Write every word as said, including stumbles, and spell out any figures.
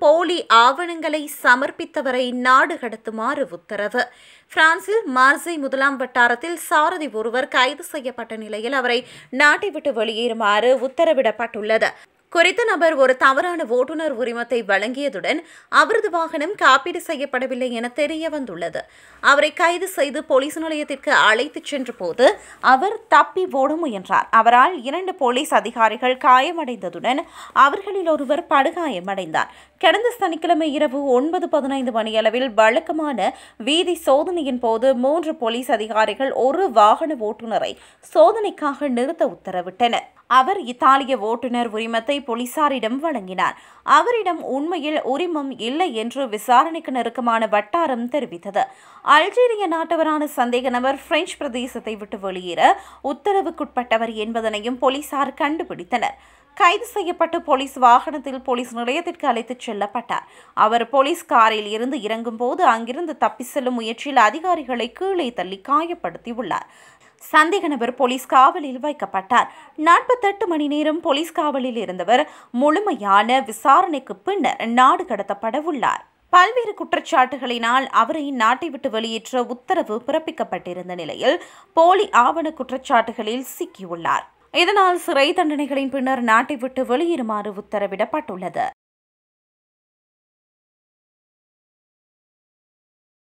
போலி ஆவணங்களை சமர்ப்பித்தவரை நாடு கடத்துமாறு உத்தரவு. பிரான்சில் மார்சே முதலாம் வட்டாரத்தில் சாரதி ஒருவர் கைது செய்யப்பட்ட நிலையில் அவரை நாட்டை விட்டு வெளியேறுமாறு உத்தரவிடப்பட்டுள்ளது. குறித்த நபர் ஒரு தவறான ஓட்டுநர் உரிமத்தை வழங்கியதுடன் அவரது வாகனம் காப்பீடு செய்யப்படவில்லை என தெரிய வந்துள்ளது. அவரை கைது செய்து போலீஸ் நிலையத்திற்கு அழைத்துச் சென்ற போது அவர் தப்பி ஓட முயன்றார். அவரால் இரண்டு போலீஸ் அதிகாரிகள் காயமடைந்ததுடன் அவர்களில் ஒருவர் படுகாயமடைந்தார். கடந்த சனிக்கிழமை இரவு ஒன்பது பதினைந்து மணியளவில் வழக்கமான வீதி சோதனையின் போது மூன்று போலீஸ் அதிகாரிகள் ஒரு வாகன ஓட்டுநரை சோதனைக்காக நிறுத்த உத்தரவிட்டனர். அவர் இத்தாலிய ஓட்டுநர் உரிமத்தை போலீசாரிடம் வழங்கினார். அவரிடம் உண்மையில் உரிமம் இல்லை என்று விசாரணைக்கு நெருக்கமான வட்டாரம் தெரிவித்தது. அல்ஜீரிய நாட்டவரான சந்தேக நபர் பிரெஞ்சு பிரதேசத்தை விட்டு வெளியேற உத்தரவுக்குட்பட்டவர் என்பதனையும் போலீசார் கண்டுபிடித்தனர். கைது செய்யப்பட்டு போலீஸ் வாகனத்தில் போலீஸ் நிலையத்திற்கு அழைத்துச் செல்லப்பட்டார். அவர் போலீஸ் காரில் இருந்து இறங்கும் போது அங்கிருந்து தப்பி செல்லும் முயற்சியில் அதிகாரிகளை கீழே தள்ளி காயப்படுத்தியுள்ளார். சந்தேக நபர் போலீஸ் காவலில் வைக்கப்பட்டார். நாற்பத்தெட்டு மணி நேரம் போலீஸ் காவலில் இருந்தவர் முழுமையான விசாரணைக்கு பின்னர் நாடு கடத்தப்பட உள்ளார். பல்வேறு குற்றச்சாட்டுகளினால் அவரை நாட்டை விட்டு வெளியேற்ற உத்தரவு பிறப்பிக்கப்பட்டிருந்த நிலையில் போலி ஆவண குற்றச்சாட்டுகளில் சிக்கியுள்ளார். இதனால் சிறை தண்டனைகளின் பின்னர் நாட்டை விட்டு வெளியேறுமாறு உத்தரவிடப்பட்டுள்ளது.